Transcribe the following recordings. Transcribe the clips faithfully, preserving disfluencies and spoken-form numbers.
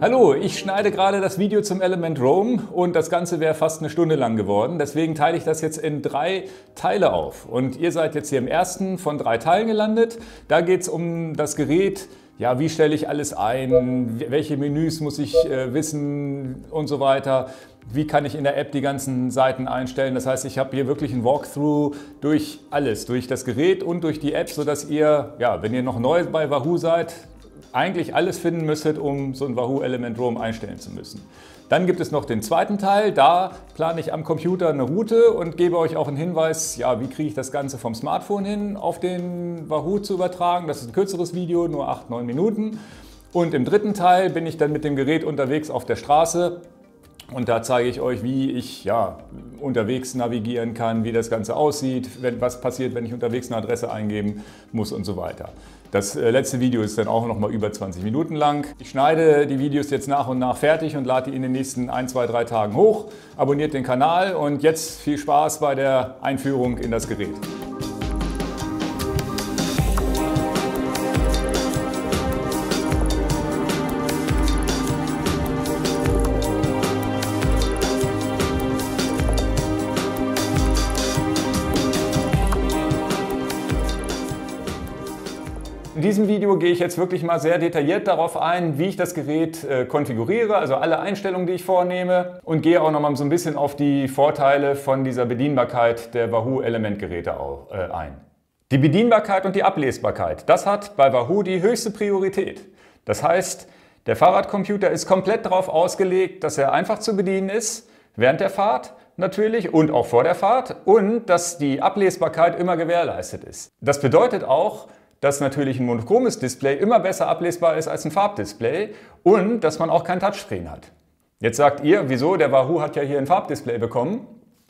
Hallo, ich schneide gerade das Video zum Element Roam und das Ganze wäre fast eine Stunde lang geworden. Deswegen teile ich das jetzt in drei Teile auf. Und ihr seid jetzt hier im ersten von drei Teilen gelandet. Da geht es um das Gerät. Ja, wie stelle ich alles ein? Welche Menüs muss ich äh, wissen und so weiter? Wie kann ich in der App die ganzen Seiten einstellen? Das heißt, ich habe hier wirklich ein Walkthrough durch alles, durch das Gerät und durch die App, sodass ihr, ja, wenn ihr noch neu bei Wahoo seid, eigentlich alles finden müsstet, um so ein Wahoo Element Roam einstellen zu müssen. Dann gibt es noch den zweiten Teil, da plane ich am Computer eine Route und gebe euch auch einen Hinweis, ja, wie kriege ich das Ganze vom Smartphone hin auf den Wahoo zu übertragen. Das ist ein kürzeres Video, nur acht, neun Minuten. Und im dritten Teil bin ich dann mit dem Gerät unterwegs auf der Straße. Und da zeige ich euch, wie ich ja, unterwegs navigieren kann, wie das Ganze aussieht, wenn, was passiert, wenn ich unterwegs eine Adresse eingeben muss und so weiter. Das letzte Video ist dann auch noch mal über zwanzig Minuten lang. Ich schneide die Videos jetzt nach und nach fertig und lade die in den nächsten ein, zwei, drei Tagen hoch. Abonniert den Kanal und jetzt viel Spaß bei der Einführung in das Gerät. In diesem Video gehe ich jetzt wirklich mal sehr detailliert darauf ein, wie ich das Gerät äh, konfiguriere, also alle Einstellungen, die ich vornehme, und gehe auch noch mal so ein bisschen auf die Vorteile von dieser Bedienbarkeit der Wahoo Element Geräte auch, äh, ein. Die Bedienbarkeit und die Ablesbarkeit, das hat bei Wahoo die höchste Priorität. Das heißt, der Fahrradcomputer ist komplett darauf ausgelegt, dass er einfach zu bedienen ist, während der Fahrt natürlich und auch vor der Fahrt, und dass die Ablesbarkeit immer gewährleistet ist. Das bedeutet auch, dass natürlich ein monochromes Display immer besser ablesbar ist als ein Farbdisplay und dass man auch kein Touchscreen hat. Jetzt sagt ihr, wieso? Der Wahoo hat ja hier ein Farbdisplay bekommen.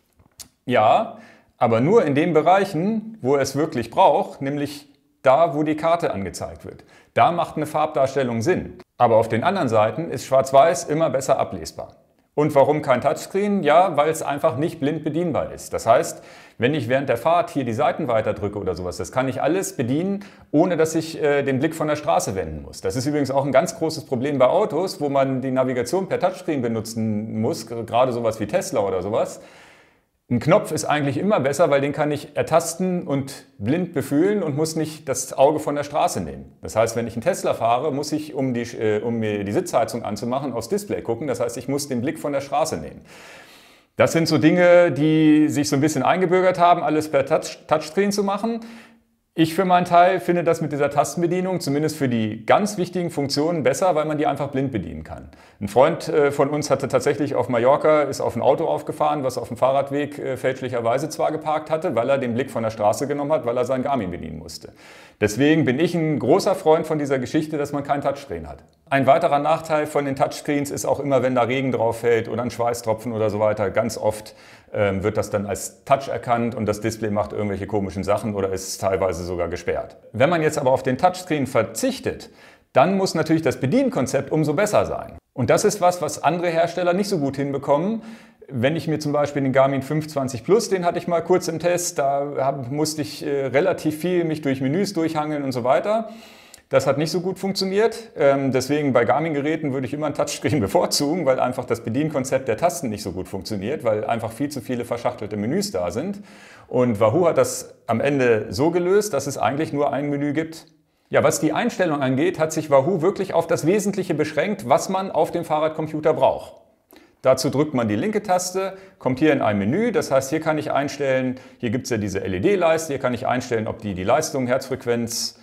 Ja, aber nur in den Bereichen, wo er es wirklich braucht, nämlich da, wo die Karte angezeigt wird. Da macht eine Farbdarstellung Sinn. Aber auf den anderen Seiten ist Schwarz-Weiß immer besser ablesbar. Und warum kein Touchscreen? Ja, weil es einfach nicht blind bedienbar ist. Das heißt, wenn ich während der Fahrt hier die Seiten weiter drücke oder sowas, das kann ich alles bedienen, ohne dass ich äh, den Blick von der Straße wenden muss. Das ist übrigens auch ein ganz großes Problem bei Autos, wo man die Navigation per Touchscreen benutzen muss, gerade sowas wie Tesla oder sowas. Ein Knopf ist eigentlich immer besser, weil den kann ich ertasten und blind befühlen und muss nicht das Auge von der Straße nehmen. Das heißt, wenn ich einen Tesla fahre, muss ich, um, die, äh, um mir die Sitzheizung anzumachen, aufs Display gucken. Das heißt, ich muss den Blick von der Straße nehmen. Das sind so Dinge, die sich so ein bisschen eingebürgert haben, alles per Touch, Touchscreen zu machen. Ich für meinen Teil finde das mit dieser Tastenbedienung, zumindest für die ganz wichtigen Funktionen, besser, weil man die einfach blind bedienen kann. Ein Freund von uns hatte tatsächlich auf Mallorca, ist auf ein Auto aufgefahren, was auf dem Fahrradweg fälschlicherweise zwar geparkt hatte, weil er den Blick von der Straße genommen hat, weil er sein Garmin bedienen musste. Deswegen bin ich ein großer Freund von dieser Geschichte, dass man kein Touchscreen hat. Ein weiterer Nachteil von den Touchscreens ist auch immer, wenn da Regen drauf fällt oder ein Schweißtropfen oder so weiter, ganz oft ähm, wird das dann als Touch erkannt und das Display macht irgendwelche komischen Sachen oder ist teilweise sogar gesperrt. Wenn man jetzt aber auf den Touchscreen verzichtet, dann muss natürlich das Bedienkonzept umso besser sein. Und das ist was, was andere Hersteller nicht so gut hinbekommen. Wenn ich mir zum Beispiel den Garmin fünf zwanzig Plus, den hatte ich mal kurz im Test, da hab, musste ich äh, relativ viel mich durch Menüs durchhangeln und so weiter. Das hat nicht so gut funktioniert. Ähm, deswegen bei Garmin-Geräten würde ich immer ein Touchscreen bevorzugen, weil einfach das Bedienkonzept der Tasten nicht so gut funktioniert, weil einfach viel zu viele verschachtelte Menüs da sind. Und Wahoo hat das am Ende so gelöst, dass es eigentlich nur ein Menü gibt. Ja, was die Einstellung angeht, hat sich Wahoo wirklich auf das Wesentliche beschränkt, was man auf dem Fahrradcomputer braucht. Dazu drückt man die linke Taste, kommt hier in ein Menü, das heißt, hier kann ich einstellen, hier gibt es ja diese L E D-Leiste, hier kann ich einstellen, ob die die Leistung, Herzfrequenz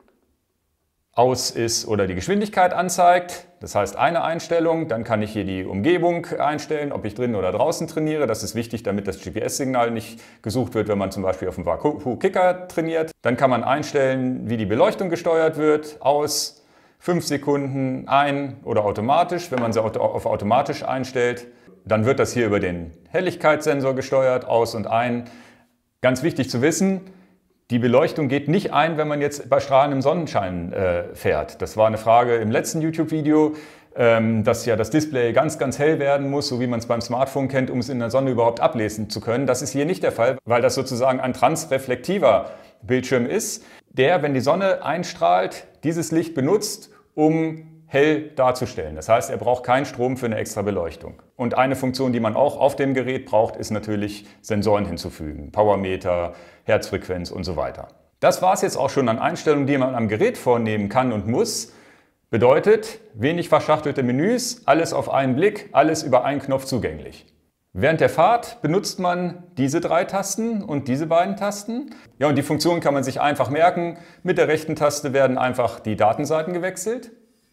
aus ist oder die Geschwindigkeit anzeigt. Das heißt, eine Einstellung, dann kann ich hier die Umgebung einstellen, ob ich drinnen oder draußen trainiere. Das ist wichtig, damit das G P S-Signal nicht gesucht wird, wenn man zum Beispiel auf dem Wahoo Kicker trainiert. Dann kann man einstellen, wie die Beleuchtung gesteuert wird, aus, fünf Sekunden ein oder automatisch. Wenn man sie auf automatisch einstellt, dann wird das hier über den Helligkeitssensor gesteuert, aus und ein. Ganz wichtig zu wissen, die Beleuchtung geht nicht ein, wenn man jetzt bei strahlendem Sonnenschein äh, fährt. Das war eine Frage im letzten YouTube-Video, ähm, dass ja das Display ganz, ganz hell werden muss, so wie man es beim Smartphone kennt, um es in der Sonne überhaupt ablesen zu können. Das ist hier nicht der Fall, weil das sozusagen ein transreflektiver Bildschirm ist, der, wenn die Sonne einstrahlt, dieses Licht benutzt, um hell darzustellen. Das heißt, er braucht keinen Strom für eine extra Beleuchtung. Und eine Funktion, die man auch auf dem Gerät braucht, ist natürlich Sensoren hinzufügen. Powermeter, Herzfrequenz und so weiter. Das war es jetzt auch schon an Einstellungen, die man am Gerät vornehmen kann und muss. Bedeutet, wenig verschachtelte Menüs, alles auf einen Blick, alles über einen Knopf zugänglich. Während der Fahrt benutzt man diese drei Tasten und diese beiden Tasten. Ja, und die Funktion kann man sich einfach merken. Mit der rechten Taste werden einfach die Datenseiten gewechselt.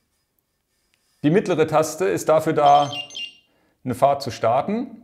Die mittlere Taste ist dafür da, eine Fahrt zu starten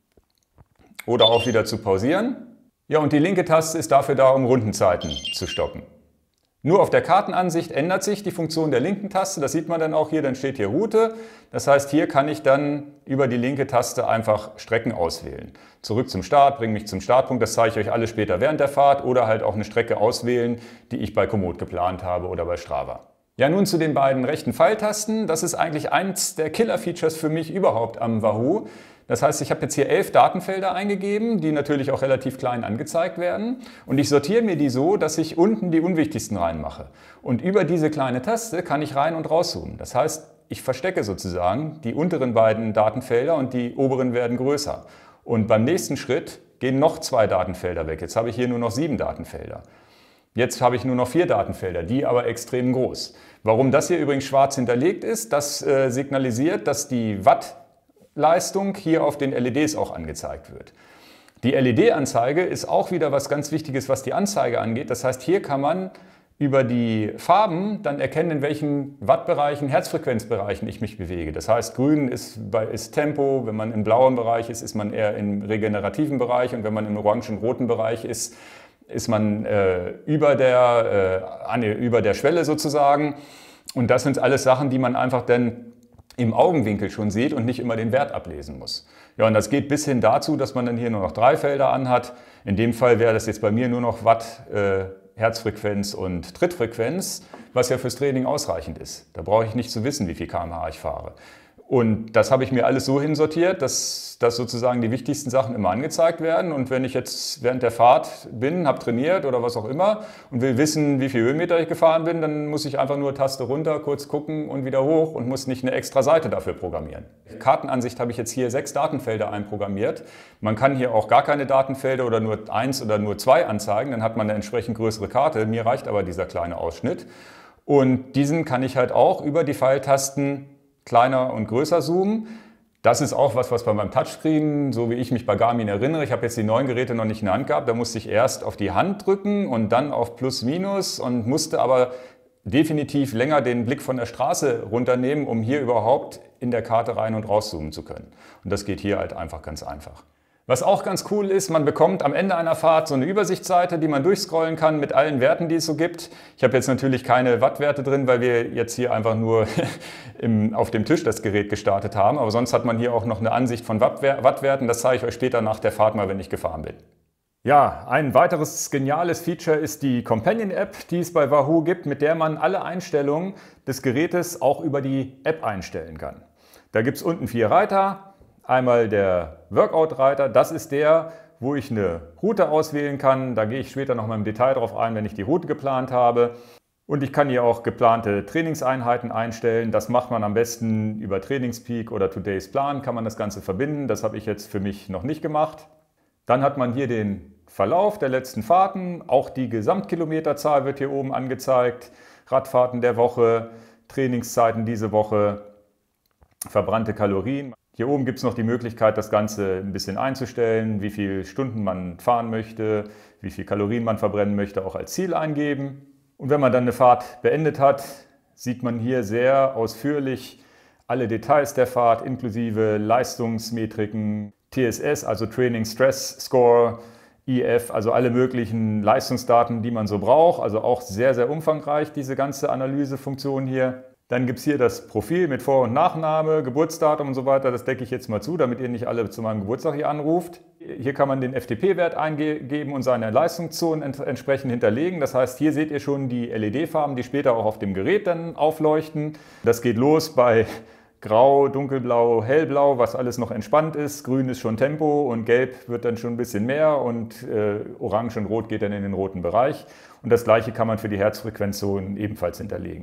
oder auch wieder zu pausieren. Ja, und die linke Taste ist dafür da, um Rundenzeiten zu stoppen. Nur auf der Kartenansicht ändert sich die Funktion der linken Taste. Das sieht man dann auch hier, dann steht hier Route. Das heißt, hier kann ich dann über die linke Taste einfach Strecken auswählen. Zurück zum Start, bringe mich zum Startpunkt, das zeige ich euch alles später während der Fahrt oder halt auch eine Strecke auswählen, die ich bei Komoot geplant habe oder bei Strava. Ja, nun zu den beiden rechten Pfeiltasten. Das ist eigentlich eins der Killer-Features für mich überhaupt am Wahoo. Das heißt, ich habe jetzt hier elf Datenfelder eingegeben, die natürlich auch relativ klein angezeigt werden. Und ich sortiere mir die so, dass ich unten die unwichtigsten reinmache. Und über diese kleine Taste kann ich rein und rauszoomen. Das heißt, ich verstecke sozusagen die unteren beiden Datenfelder und die oberen werden größer. Und beim nächsten Schritt gehen noch zwei Datenfelder weg. Jetzt habe ich hier nur noch sieben Datenfelder. Jetzt habe ich nur noch vier Datenfelder, die aber extrem groß. Warum das hier übrigens schwarz hinterlegt ist, das äh, signalisiert, dass die Wattleistung hier auf den L E Ds auch angezeigt wird. Die L E D-Anzeige ist auch wieder was ganz Wichtiges, was die Anzeige angeht. Das heißt, hier kann man über die Farben dann erkennen, in welchen Wattbereichen, Herzfrequenzbereichen ich mich bewege. Das heißt, grün ist, bei, ist Tempo, wenn man im blauen Bereich ist, ist man eher im regenerativen Bereich und wenn man im orangen, roten Bereich ist, ist man äh, über, der, äh, über der Schwelle sozusagen. Und das sind alles Sachen, die man einfach dann im Augenwinkel schon sieht und nicht immer den Wert ablesen muss. Ja, und das geht bis hin dazu, dass man dann hier nur noch drei Felder anhat. In dem Fall wäre das jetzt bei mir nur noch Watt, äh, Herzfrequenz und Trittfrequenz, was ja fürs Training ausreichend ist. Da brauche ich nicht zu wissen, wie viel Kilometer pro Stunde ich fahre. Und das habe ich mir alles so hinsortiert, dass, dass sozusagen die wichtigsten Sachen immer angezeigt werden. Und wenn ich jetzt während der Fahrt bin, habe trainiert oder was auch immer und will wissen, wie viel Höhenmeter ich gefahren bin, dann muss ich einfach nur Taste runter, kurz gucken und wieder hoch und muss nicht eine extra Seite dafür programmieren. Kartenansicht habe ich jetzt hier sechs Datenfelder einprogrammiert. Man kann hier auch gar keine Datenfelder oder nur eins oder nur zwei anzeigen, dann hat man eine entsprechend größere Karte. Mir reicht aber dieser kleine Ausschnitt. Und diesen kann ich halt auch über die Pfeiltasten kleiner und größer zoomen. Das ist auch was, was bei meinem Touchscreen, so wie ich mich bei Garmin erinnere, ich habe jetzt die neuen Geräte noch nicht in der Hand gehabt, da musste ich erst auf die Hand drücken und dann auf Plus, Minus und musste aber definitiv länger den Blick von der Straße runternehmen, um hier überhaupt in der Karte rein und rauszoomen zu können. Und das geht hier halt einfach ganz einfach. Was auch ganz cool ist, man bekommt am Ende einer Fahrt so eine Übersichtsseite, die man durchscrollen kann mit allen Werten, die es so gibt. Ich habe jetzt natürlich keine Wattwerte drin, weil wir jetzt hier einfach nur im, auf dem Tisch das Gerät gestartet haben. Aber sonst hat man hier auch noch eine Ansicht von Wattwerten. Das zeige ich euch später nach der Fahrt mal, wenn ich gefahren bin. Ja, ein weiteres geniales Feature ist die Companion-App, die es bei Wahoo gibt, mit der man alle Einstellungen des Gerätes auch über die App einstellen kann. Da gibt es unten vier Reiter. Einmal der Workout-Reiter, das ist der, wo ich eine Route auswählen kann. Da gehe ich später noch mal im Detail drauf ein, wenn ich die Route geplant habe. Und ich kann hier auch geplante Trainingseinheiten einstellen. Das macht man am besten über Trainingspeak oder Today's Plan, kann man das Ganze verbinden. Das habe ich jetzt für mich noch nicht gemacht. Dann hat man hier den Verlauf der letzten Fahrten. Auch die Gesamtkilometerzahl wird hier oben angezeigt. Radfahrten der Woche, Trainingszeiten diese Woche, verbrannte Kalorien. Hier oben gibt es noch die Möglichkeit, das Ganze ein bisschen einzustellen, wie viele Stunden man fahren möchte, wie viel Kalorien man verbrennen möchte, auch als Ziel eingeben. Und wenn man dann eine Fahrt beendet hat, sieht man hier sehr ausführlich alle Details der Fahrt, inklusive Leistungsmetriken, T S S, also Training Stress Score, I F, also alle möglichen Leistungsdaten, die man so braucht. Also auch sehr, sehr umfangreich, diese ganze Analysefunktion hier. Dann gibt es hier das Profil mit Vor- und Nachname, Geburtsdatum und so weiter. Das decke ich jetzt mal zu, damit ihr nicht alle zu meinem Geburtstag hier anruft. Hier kann man den F T P-Wert eingeben und seine Leistungszonen ent entsprechend hinterlegen. Das heißt, hier seht ihr schon die L E D-Farben, die später auch auf dem Gerät dann aufleuchten. Das geht los bei Grau, Dunkelblau, Hellblau, was alles noch entspannt ist. Grün ist schon Tempo und Gelb wird dann schon ein bisschen mehr und äh, Orange und Rot geht dann in den roten Bereich. Und das gleiche kann man für die Herzfrequenzzonen ebenfalls hinterlegen.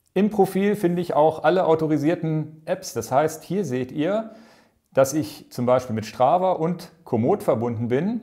Im Profil finde ich auch alle autorisierten Apps. Das heißt, hier seht ihr, dass ich zum Beispiel mit Strava und Komoot verbunden bin.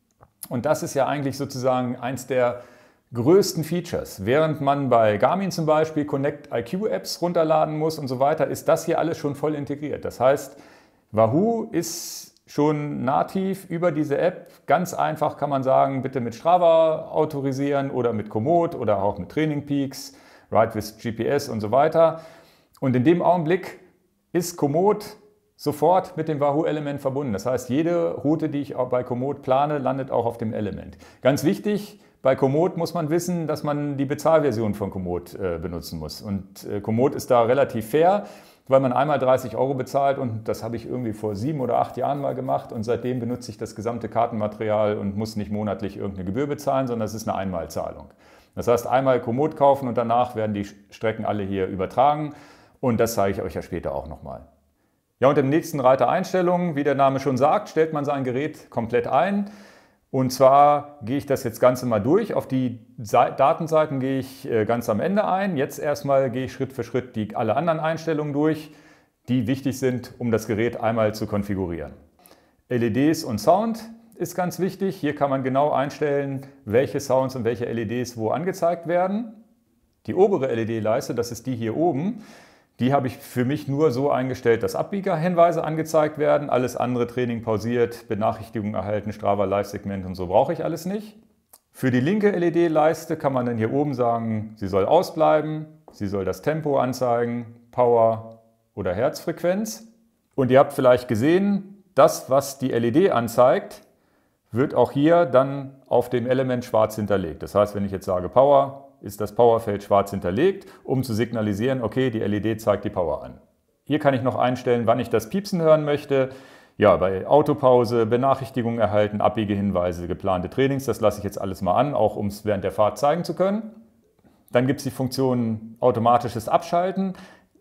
Und das ist ja eigentlich sozusagen eins der größten Features. Während man bei Garmin zum Beispiel Connect I Q Apps runterladen muss und so weiter, ist das hier alles schon voll integriert. Das heißt, Wahoo ist schon nativ über diese App. Ganz einfach kann man sagen, bitte mit Strava autorisieren oder mit Komoot oder auch mit Training Peaks, Ride with G P S und so weiter. Und in dem Augenblick ist Komoot sofort mit dem Wahoo-Element verbunden. Das heißt, jede Route, die ich auch bei Komoot plane, landet auch auf dem Element. Ganz wichtig, bei Komoot muss man wissen, dass man die Bezahlversion von Komoot äh, benutzen muss. Und äh, Komoot ist da relativ fair, weil man einmal dreißig Euro bezahlt und das habe ich irgendwie vor sieben oder acht Jahren mal gemacht und seitdem benutze ich das gesamte Kartenmaterial und muss nicht monatlich irgendeine Gebühr bezahlen, sondern es ist eine Einmalzahlung. Das heißt, einmal Komoot kaufen und danach werden die Strecken alle hier übertragen und das zeige ich euch ja später auch nochmal. Ja, und im nächsten Reiter Einstellungen, wie der Name schon sagt, stellt man sein Gerät komplett ein. Und zwar gehe ich das jetzt Ganze mal durch. Auf die Datenseiten gehe ich ganz am Ende ein. Jetzt erstmal gehe ich Schritt für Schritt die alle anderen Einstellungen durch, die wichtig sind, um das Gerät einmal zu konfigurieren. L E Ds und Sound ist ganz wichtig. Hier kann man genau einstellen, welche Sounds und welche L E Ds wo angezeigt werden. Die obere L E D-Leiste, das ist die hier oben, die habe ich für mich nur so eingestellt, dass Abbiegerhinweise angezeigt werden. Alles andere, Training pausiert, Benachrichtigungen erhalten, Strava Live-Segment und so brauche ich alles nicht. Für die linke L E D-Leiste kann man dann hier oben sagen, sie soll ausbleiben, sie soll das Tempo anzeigen, Power oder Herzfrequenz. Und ihr habt vielleicht gesehen, das, was die L E D anzeigt, wird auch hier dann auf dem Element schwarz hinterlegt. Das heißt, wenn ich jetzt sage Power, ist das Powerfeld schwarz hinterlegt, um zu signalisieren, okay, die L E D zeigt die Power an. Hier kann ich noch einstellen, wann ich das Piepsen hören möchte. Ja, bei Autopause, Benachrichtigungen erhalten, Abbiegehinweise, geplante Trainings, das lasse ich jetzt alles mal an, auch um es während der Fahrt zeigen zu können. Dann gibt es die Funktion automatisches Abschalten.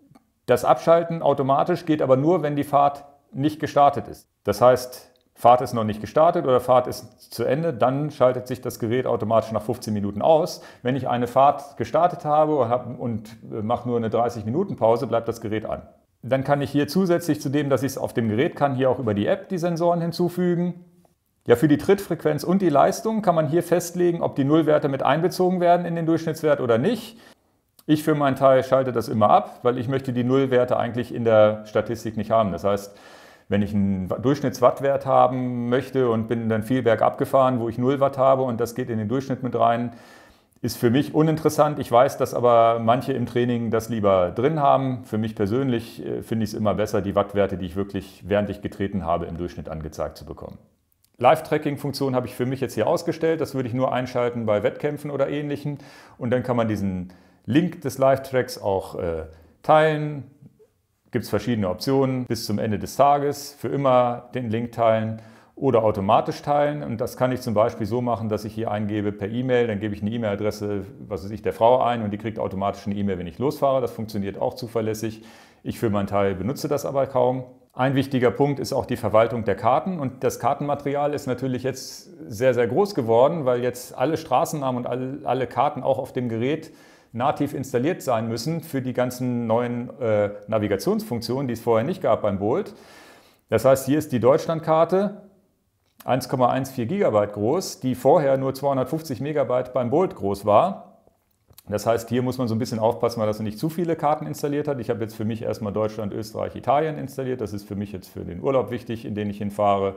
Das Abschalten automatisch geht aber nur, wenn die Fahrt nicht gestartet ist. Das heißt, Fahrt ist noch nicht gestartet oder Fahrt ist zu Ende, dann schaltet sich das Gerät automatisch nach fünfzehn Minuten aus. Wenn ich eine Fahrt gestartet habe und mache nur eine dreißig Minuten Pause, bleibt das Gerät an. Dann kann ich hier zusätzlich zu dem, dass ich es auf dem Gerät kann, hier auch über die App die Sensoren hinzufügen. Ja, für die Trittfrequenz und die Leistung kann man hier festlegen, ob die Nullwerte mit einbezogen werden in den Durchschnittswert oder nicht. Ich für meinen Teil schalte das immer ab, weil ich möchte die Nullwerte eigentlich in der Statistik nicht haben. Das heißt, wenn ich einen Durchschnittswattwert haben möchte und bin dann viel bergab gefahren, wo ich null Watt habe und das geht in den Durchschnitt mit rein, ist für mich uninteressant. Ich weiß, dass aber manche im Training das lieber drin haben. Für mich persönlich finde ich es immer besser, die Wattwerte, die ich wirklich während ich getreten habe, im Durchschnitt angezeigt zu bekommen. Live-Tracking-Funktion habe ich für mich jetzt hier ausgestellt. Das würde ich nur einschalten bei Wettkämpfen oder Ähnlichem. Und dann kann man diesen Link des Live-Tracks auch äh, teilen. Gibt es verschiedene Optionen bis zum Ende des Tages, für immer den Link teilen oder automatisch teilen. Und das kann ich zum Beispiel so machen, dass ich hier eingebe per E-Mail, dann gebe ich eine E-Mail-Adresse, was weiß ich, der Frau ein und die kriegt automatisch eine E-Mail, wenn ich losfahre. Das funktioniert auch zuverlässig. Ich für meinen Teil benutze das aber kaum. Ein wichtiger Punkt ist auch die Verwaltung der Karten und das Kartenmaterial ist natürlich jetzt sehr, sehr groß geworden, weil jetzt alle Straßennamen und alle, alle Karten auch auf dem Gerät nativ installiert sein müssen für die ganzen neuen äh, Navigationsfunktionen, die es vorher nicht gab beim Bolt. Das heißt, hier ist die Deutschlandkarte, eins Komma vierzehn Gigabyte groß, die vorher nur zweihundertfünfzig Megabyte beim Bolt groß war. Das heißt, hier muss man so ein bisschen aufpassen, weil das nicht zu viele Karten installiert hat. Ich habe jetzt für mich erstmal Deutschland, Österreich, Italien installiert. Das ist für mich jetzt für den Urlaub wichtig, in den ich hinfahre.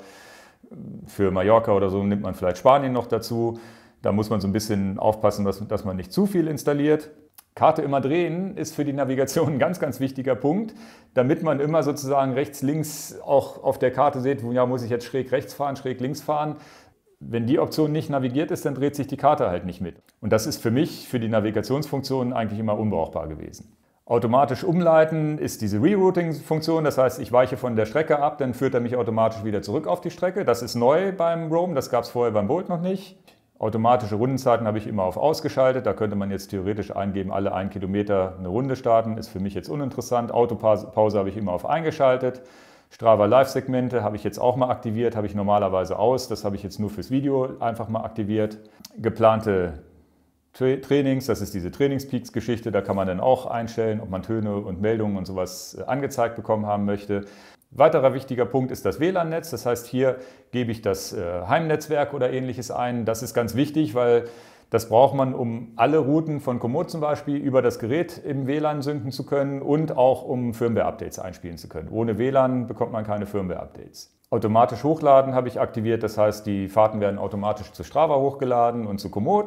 Für Mallorca oder so nimmt man vielleicht Spanien noch dazu. Da muss man so ein bisschen aufpassen, dass, dass man nicht zu viel installiert. Karte immer drehen ist für die Navigation ein ganz, ganz wichtiger Punkt, damit man immer sozusagen rechts, links auch auf der Karte sieht, wo ja, muss ich jetzt schräg rechts fahren, schräg links fahren. Wenn die Option nicht navigiert ist, dann dreht sich die Karte halt nicht mit. Und das ist für mich, für die Navigationsfunktion eigentlich immer unbrauchbar gewesen. Automatisch umleiten ist diese Rerouting-Funktion, das heißt, ich weiche von der Strecke ab, dann führt er mich automatisch wieder zurück auf die Strecke. Das ist neu beim Roam, das gab es vorher beim Bolt noch nicht. Automatische Rundenzeiten habe ich immer auf ausgeschaltet. Da könnte man jetzt theoretisch eingeben, alle einen Kilometer eine Runde starten. Ist für mich jetzt uninteressant. Autopause habe ich immer auf eingeschaltet. Strava Live-Segmente habe ich jetzt auch mal aktiviert, habe ich normalerweise aus. Das habe ich jetzt nur fürs Video einfach mal aktiviert. Geplante Tra Trainings, das ist diese Trainingspeaks-Geschichte, da kann man dann auch einstellen, ob man Töne und Meldungen und sowas angezeigt bekommen haben möchte. Weiterer wichtiger Punkt ist das W L A N-Netz, das heißt, hier gebe ich das Heimnetzwerk oder ähnliches ein. Das ist ganz wichtig, weil das braucht man, um alle Routen von Komoot zum Beispiel über das Gerät im W L A N synken zu können und auch um Firmware-Updates einspielen zu können. Ohne W L A N bekommt man keine Firmware-Updates. Automatisch hochladen habe ich aktiviert, das heißt, die Fahrten werden automatisch zu Strava hochgeladen und zu Komoot.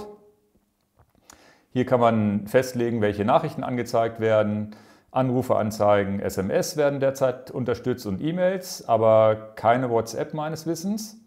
Hier kann man festlegen, welche Nachrichten angezeigt werden. Anrufe anzeigen, S M S werden derzeit unterstützt und E-Mails, aber keine WhatsApp meines Wissens.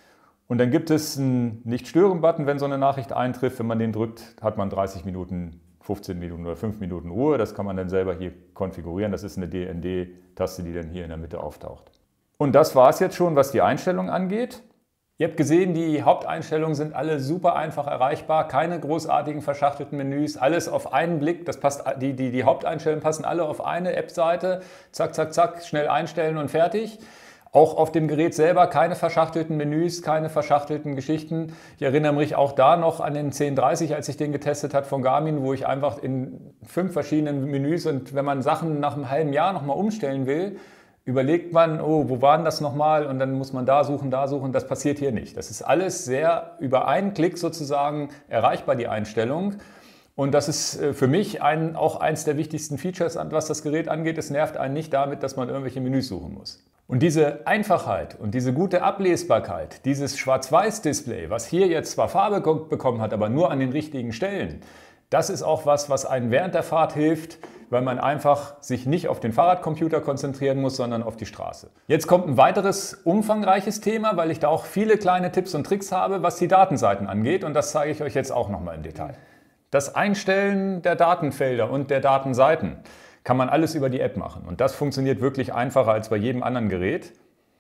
Und dann gibt es einen Nicht-Stören-Button, wenn so eine Nachricht eintrifft. Wenn man den drückt, hat man dreißig Minuten, fünfzehn Minuten oder fünf Minuten Ruhe. Das kann man dann selber hier konfigurieren. Das ist eine D N D-Taste, die dann hier in der Mitte auftaucht. Und das war es jetzt schon, was die Einstellung angeht. Ihr habt gesehen, die Haupteinstellungen sind alle super einfach erreichbar, keine großartigen verschachtelten Menüs, alles auf einen Blick. Das passt, die, die, die Haupteinstellungen passen alle auf eine App-Seite. Zack, zack, zack, schnell einstellen und fertig. Auch auf dem Gerät selber keine verschachtelten Menüs, keine verschachtelten Geschichten. Ich erinnere mich auch da noch an den zehn dreißig, als ich den getestet habe von Garmin, wo ich einfach in fünf verschiedenen Menüs, und wenn man Sachen nach einem halben Jahr nochmal umstellen will, überlegt man, oh, wo war denn das nochmal? Und dann muss man da suchen, da suchen. Das passiert hier nicht. Das ist alles sehr über einen Klick sozusagen erreichbar, die Einstellung. Und das ist für mich ein, auch eins der wichtigsten Features, was das Gerät angeht. Es nervt einen nicht damit, dass man irgendwelche Menüs suchen muss. Und diese Einfachheit und diese gute Ablesbarkeit, dieses Schwarz-Weiß-Display, was hier jetzt zwar Farbe bekommen hat, aber nur an den richtigen Stellen, das ist auch was, was einen während der Fahrt hilft, weil man einfach sich nicht auf den Fahrradcomputer konzentrieren muss, sondern auf die Straße. Jetzt kommt ein weiteres umfangreiches Thema, weil ich da auch viele kleine Tipps und Tricks habe, was die Datenseiten angeht, und das zeige ich euch jetzt auch nochmal im Detail. Das Einstellen der Datenfelder und der Datenseiten kann man alles über die App machen, und das funktioniert wirklich einfacher als bei jedem anderen Gerät.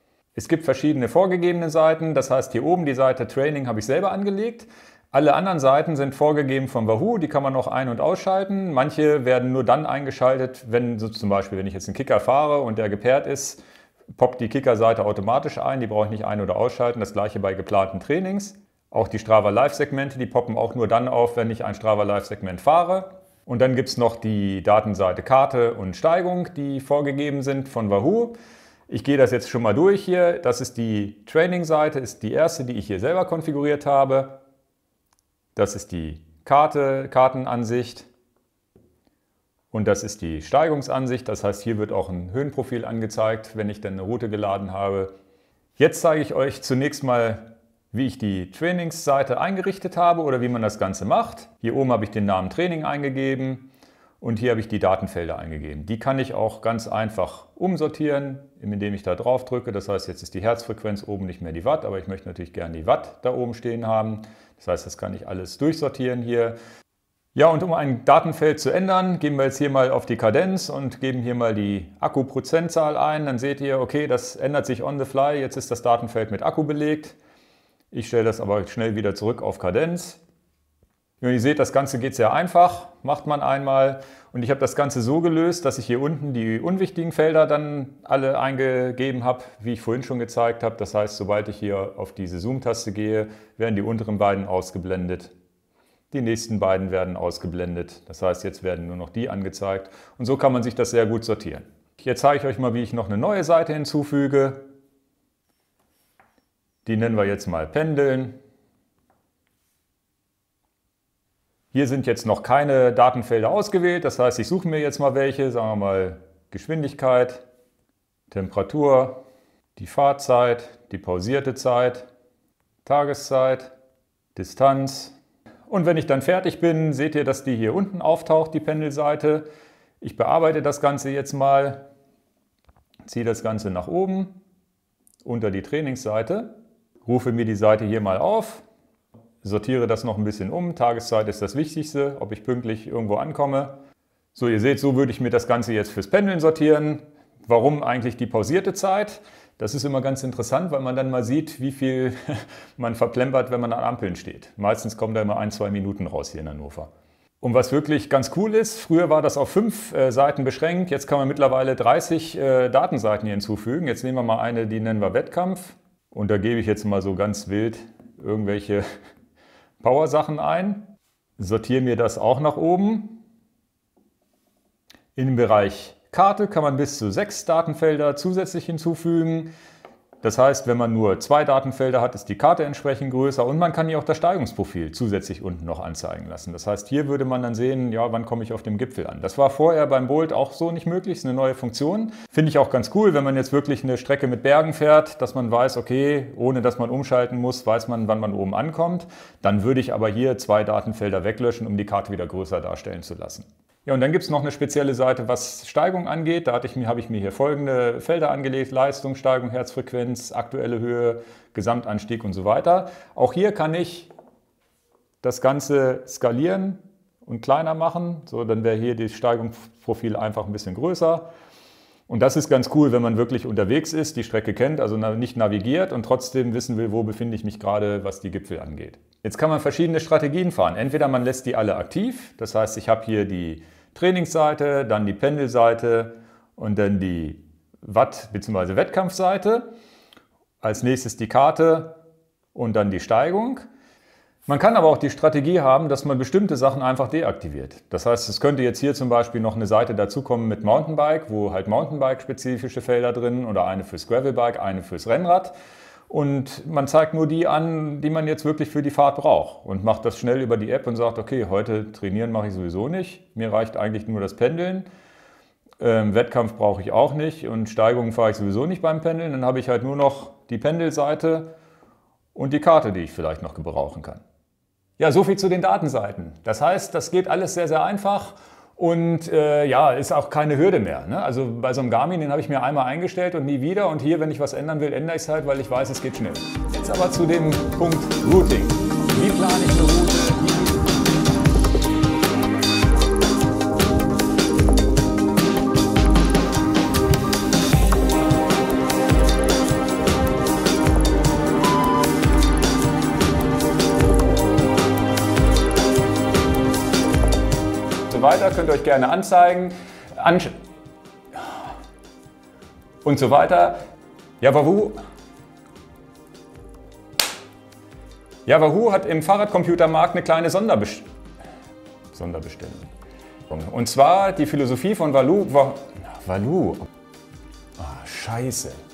Es gibt verschiedene vorgegebene Seiten, das heißt, hier oben die Seite Training habe ich selber angelegt. Alle anderen Seiten sind vorgegeben von Wahoo, die kann man noch ein- und ausschalten. Manche werden nur dann eingeschaltet, wenn so zum Beispiel, wenn ich jetzt einen Kicker fahre und der gepaart ist, poppt die Kicker-Seite automatisch ein, die brauche ich nicht ein- oder ausschalten. Das gleiche bei geplanten Trainings. Auch die Strava Live-Segmente, die poppen auch nur dann auf, wenn ich ein Strava Live-Segment fahre. Und dann gibt es noch die Datenseite Karte und Steigung, die vorgegeben sind von Wahoo. Ich gehe das jetzt schon mal durch hier. Das ist die Training-Seite, ist die erste, die ich hier selber konfiguriert habe. Das ist die Karte, Kartenansicht, und das ist die Steigungsansicht. Das heißt, hier wird auch ein Höhenprofil angezeigt, wenn ich dann eine Route geladen habe. Jetzt zeige ich euch zunächst mal, wie ich die Trainingsseite eingerichtet habe oder wie man das Ganze macht. Hier oben habe ich den Namen Training eingegeben und hier habe ich die Datenfelder eingegeben. Die kann ich auch ganz einfach umsortieren, indem ich da drauf drücke. Das heißt, jetzt ist die Herzfrequenz oben nicht mehr die Watt, aber ich möchte natürlich gerne die Watt da oben stehen haben. Das heißt, das kann ich alles durchsortieren hier. Ja, und um ein Datenfeld zu ändern, gehen wir jetzt hier mal auf die Kadenz und geben hier mal die Akku-Prozentzahl ein. Dann seht ihr, okay, das ändert sich on the fly. Jetzt ist das Datenfeld mit Akku belegt. Ich stelle das aber schnell wieder zurück auf Kadenz. Und ihr seht, das Ganze geht sehr einfach, macht man einmal, und ich habe das Ganze so gelöst, dass ich hier unten die unwichtigen Felder dann alle eingegeben habe, wie ich vorhin schon gezeigt habe. Das heißt, sobald ich hier auf diese Zoom-Taste gehe, werden die unteren beiden ausgeblendet. Die nächsten beiden werden ausgeblendet. Das heißt, jetzt werden nur noch die angezeigt, und so kann man sich das sehr gut sortieren. Jetzt zeige ich euch mal, wie ich noch eine neue Seite hinzufüge. Die nennen wir jetzt mal Pendeln. Hier sind jetzt noch keine Datenfelder ausgewählt, das heißt, ich suche mir jetzt mal welche, sagen wir mal Geschwindigkeit, Temperatur, die Fahrzeit, die pausierte Zeit, Tageszeit, Distanz. Und wenn ich dann fertig bin, seht ihr, dass die hier unten auftaucht, die Pendelseite. Ich bearbeite das Ganze jetzt mal, ziehe das Ganze nach oben unter die Trainingsseite, rufe mir die Seite hier mal auf. Sortiere das noch ein bisschen um. Tageszeit ist das Wichtigste, ob ich pünktlich irgendwo ankomme. So, ihr seht, so würde ich mir das Ganze jetzt fürs Pendeln sortieren. Warum eigentlich die pausierte Zeit? Das ist immer ganz interessant, weil man dann mal sieht, wie viel man verplempert, wenn man an Ampeln steht. Meistens kommen da immer ein, zwei Minuten raus hier in Hannover. Und was wirklich ganz cool ist, früher war das auf fünf äh, Seiten beschränkt. Jetzt kann man mittlerweile dreißig äh, Datenseiten hier hinzufügen. Jetzt nehmen wir mal eine, die nennen wir Wettkampf. Und da gebe ich jetzt mal so ganz wild irgendwelche Power-Sachen ein. sortiere mir das auch nach oben. In dem Bereich Karte kann man bis zu sechs Datenfelder zusätzlich hinzufügen. Das heißt, wenn man nur zwei Datenfelder hat, ist die Karte entsprechend größer und man kann hier auch das Steigungsprofil zusätzlich unten noch anzeigen lassen. Das heißt, hier würde man dann sehen, ja, wann komme ich auf dem Gipfel an. Das war vorher beim Bolt auch so nicht möglich, das ist eine neue Funktion. Finde ich auch ganz cool, wenn man jetzt wirklich eine Strecke mit Bergen fährt, dass man weiß, okay, ohne dass man umschalten muss, weiß man, wann man oben ankommt. Dann würde ich aber hier zwei Datenfelder weglöschen, um die Karte wieder größer darstellen zu lassen. Ja, und dann gibt es noch eine spezielle Seite, was Steigung angeht. Da hatte ich mir, habe ich mir hier folgende Felder angelegt: Leistung, Steigung, Herzfrequenz, aktuelle Höhe, Gesamtanstieg und so weiter. Auch hier kann ich das Ganze skalieren und kleiner machen. So, dann wäre hier das Steigungsprofil einfach ein bisschen größer. Und das ist ganz cool, wenn man wirklich unterwegs ist, die Strecke kennt, also nicht navigiert und trotzdem wissen will, wo befinde ich mich gerade, was die Gipfel angeht. Jetzt kann man verschiedene Strategien fahren. Entweder man lässt die alle aktiv, das heißt, ich habe hier die Trainingsseite, dann die Pendelseite und dann die Watt- bzw. Wettkampfseite. Als nächstes die Karte und dann die Steigung. Man kann aber auch die Strategie haben, dass man bestimmte Sachen einfach deaktiviert. Das heißt, es könnte jetzt hier zum Beispiel noch eine Seite dazukommen mit Mountainbike, wo halt Mountainbike-spezifische Felder drin oder eine fürs Gravelbike, eine fürs Rennrad. Und man zeigt nur die an, die man jetzt wirklich für die Fahrt braucht und macht das schnell über die App und sagt, okay, heute trainieren mache ich sowieso nicht. Mir reicht eigentlich nur das Pendeln. Ähm, Wettkampf brauche ich auch nicht und Steigungen fahre ich sowieso nicht beim Pendeln. Dann habe ich halt nur noch die Pendelseite und die Karte, die ich vielleicht noch gebrauchen kann. Ja, so viel zu den Datenseiten. Das heißt, das geht alles sehr, sehr einfach und äh, ja, ist auch keine Hürde mehr. Ne? Also bei so einem Garmin, den habe ich mir einmal eingestellt und nie wieder. Und hier, wenn ich was ändern will, ändere ich es halt, weil ich weiß, es geht schnell. Jetzt aber zu dem Punkt Routing. Wie plane ich eine Route? So weiter, könnt ihr euch gerne anzeigen Ansch und so weiter. Ja, Wahoo. Ja, Wahoo hat im Fahrradcomputermarkt eine kleine Sonderbest Sonderbestellung. Und zwar die Philosophie von Wahoo. Wahoo. Oh, scheiße.